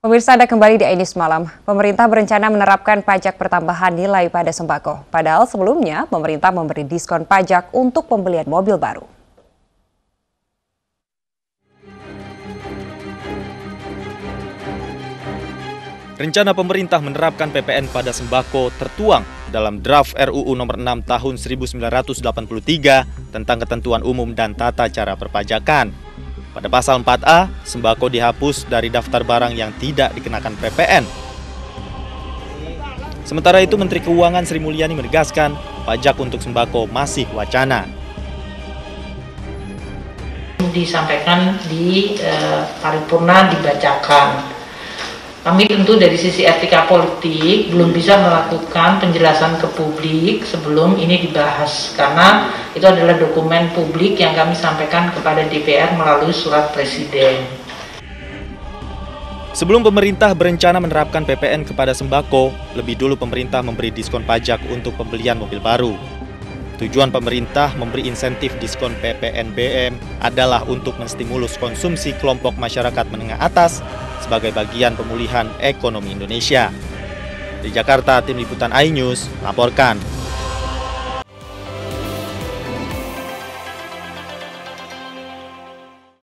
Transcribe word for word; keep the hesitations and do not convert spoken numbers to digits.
Pemirsa, Anda kembali di iNews Malam. Pemerintah berencana menerapkan pajak pertambahan nilai pada sembako. Padahal sebelumnya pemerintah memberi diskon pajak untuk pembelian mobil baru. Rencana pemerintah menerapkan P P N pada sembako tertuang dalam draft R U U nomor enam tahun seribu sembilan ratus delapan puluh tiga tentang ketentuan umum dan tata cara perpajakan. Pada pasal empat A, sembako dihapus dari daftar barang yang tidak dikenakan P P N. Sementara itu, Menteri Keuangan Sri Mulyani menegaskan pajak untuk sembako masih wacana. Disampaikan di eh, paripurna dibacakan. Kami tentu dari sisi etika politik belum bisa melakukan penjelasan ke publik sebelum ini dibahas, karena itu adalah dokumen publik yang kami sampaikan kepada D P R melalui surat Presiden. Sebelum pemerintah berencana menerapkan P P N kepada sembako, lebih dulu pemerintah memberi diskon pajak untuk pembelian mobil baru. Tujuan pemerintah memberi insentif diskon P P N B M adalah untuk menstimulus konsumsi kelompok masyarakat menengah atas sebagai bagian pemulihan ekonomi Indonesia. Di Jakarta, Tim Liputan iNews melaporkan.